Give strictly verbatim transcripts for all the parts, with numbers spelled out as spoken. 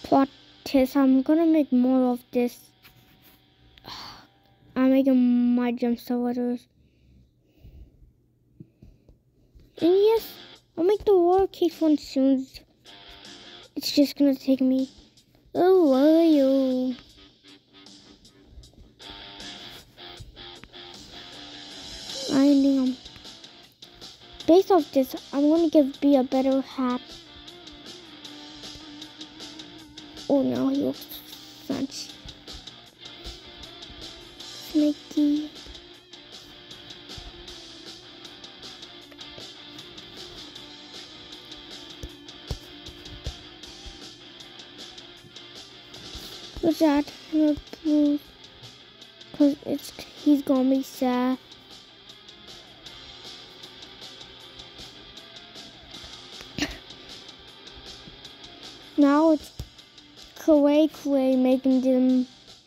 plot twist. I'm gonna make more of this. I'm making my jump starters. And yes, I'll make the water case one soon. It's just gonna take me a while. I think I'm based off this, I'm gonna give B a better hat. Oh no, he looks fancy. Snaky. What's that? Cause it's he's gonna be sad. Now it's Clay Clay making them.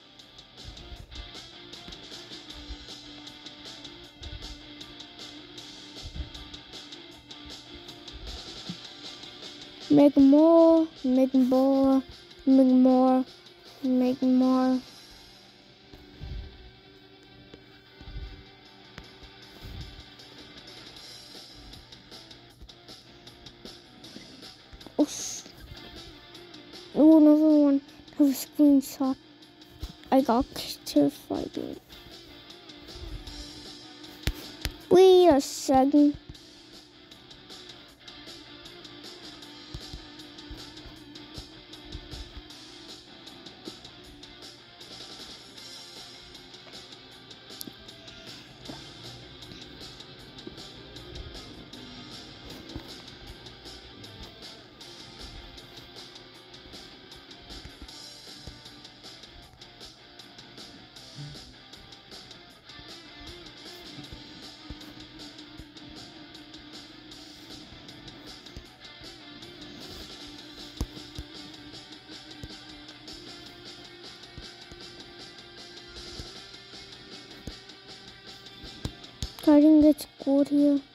Make more, make more, make more, make more. Oh, oh, another one. Have a screenshot. I got terrified. Wait a second. I think it's good here.